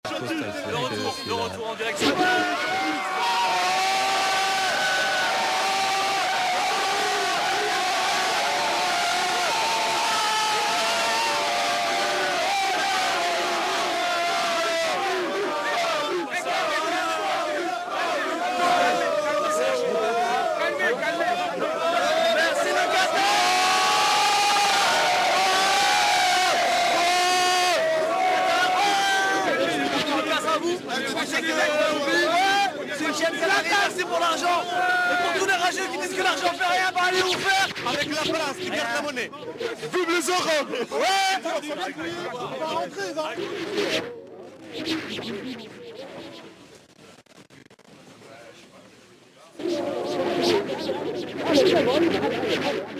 Le retour en direction. Merci pour l'argent. Et pour tous les rageux qui disent que l'argent fait rien, bah allez vous faire avec la place qui garde la monnaie. Vive les Europes. Ouais. On va rentrer, va.